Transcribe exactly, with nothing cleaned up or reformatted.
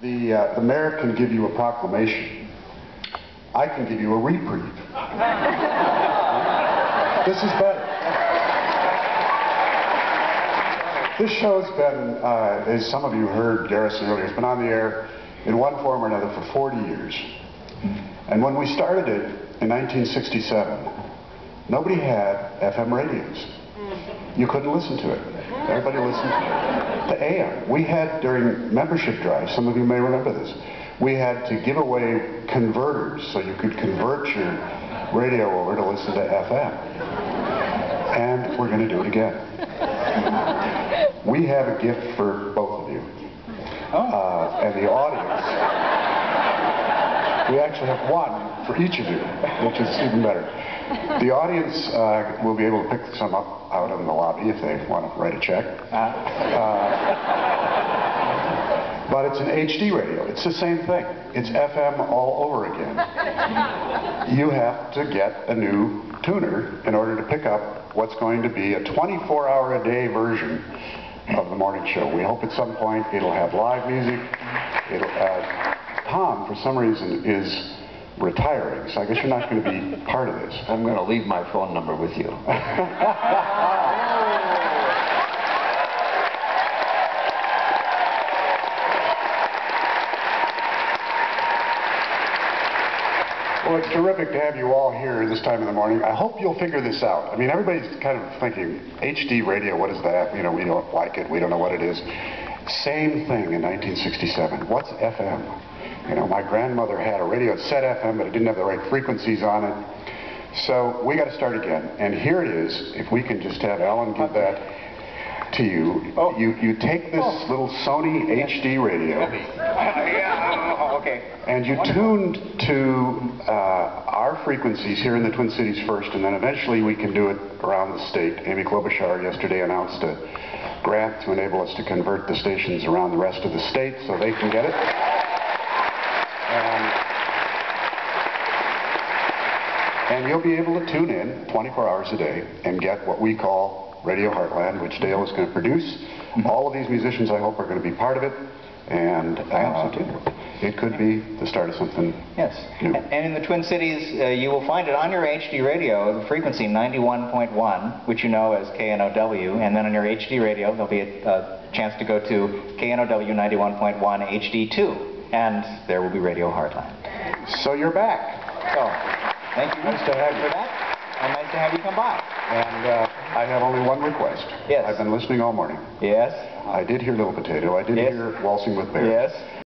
The, uh, the mayor can give you a proclamation. I can give you a reprieve. This is better. This show's been, uh, as some of you heard Garrison earlier, it's been on the air in one form or another for forty years. And when we started it in nineteen sixty-seven, nobody had F M radios. You couldn't listen to it. Everybody listened to A M. We had, during membership drives, some of you may remember this, we had to give away converters so you could convert your radio over to listen to F M. And we're going to do it again. We have a gift for both of you. Uh, and the audience. We actually have one for each of you, which is even better. The audience uh, will be able to pick some up out in the lobby if they want to write a check. Uh, but it's an H D radio. It's the same thing. It's F M all over again. You have to get a new tuner in order to pick up what's going to be a twenty-four hour a day version of the morning show. We hope at some point it'll have live music. It'll, uh, Tom, for some reason, is retiring, so I guess you're not going to be part of this. I'm going to leave my phone number with you. Well, it's terrific to have you all here this time in the morning. I hope you'll figure this out. I mean, everybody's kind of thinking, H D radio, what is that? You know, we don't like it, we don't know what it is. Same thing in nineteen sixty-seven. What's F M? You know, my grandmother had a radio, it said F M, but it didn't have the right frequencies on it. So we got to start again. And here it is, if we can just have Alan give that to you. Oh. You, you take this oh. little Sony H D radio. Yeah, oh, okay. And you tuned to uh, our frequencies here in the Twin Cities first, and then eventually we can do it around the state. Amy Klobuchar yesterday announced a grant to enable us to convert the stations around the rest of the state so they can get it. And, and you'll be able to tune in twenty-four hours a day and get what we call Radio Heartland, which Dale is going to produce. Mm-hmm. All of these musicians, I hope, are going to be part of it. And uh, it could be the start of something yes. new. And in the Twin Cities, uh, you will find it on your H D radio, the frequency ninety-one point one, which you know as K N O W, and then on your H D radio, there'll be a, a chance to go to K N O W ninety-one point one H D two, and there will be Radio Heartland. So you're back. So, thank you nice to have you. for that, and nice to have you come by. And uh, I have only one request. Yes. I've been listening all morning. Yes. I did hear Little Potato. I did yes. hear Waltzing with Bear. Yes.